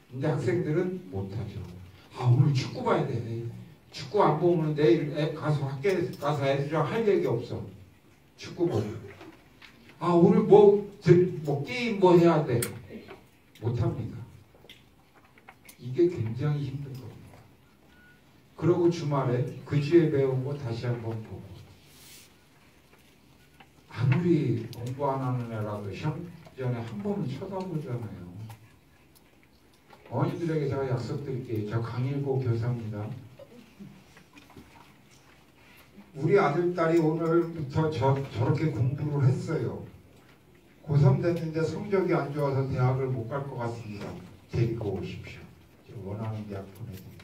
근데 학생들은 못하죠. 아, 오늘 축구 봐야 돼. 축구 안 보면 내일 가서 학교에 가서 애들이랑 할 얘기 없어. 축구 보고. 아, 오늘 뭐 게임 뭐 해야 돼. 못합니다. 이게 굉장히 힘든 겁니다. 그러고 주말에 그 주에 배운 거 다시 한번 보고. 아무리 공부 안 하는 애라도 시험 전에 한 번은 쳐다보잖아요. 어머님들에게 제가 약속드릴게요. 저 강일고 교사입니다. 우리 아들, 딸이 오늘부터 저렇게 공부를 했어요. 고3 됐는데 성적이 안 좋아서 대학을 못 갈 것 같습니다. 데리고 오십시오. 원하는 대학 보내드립니다.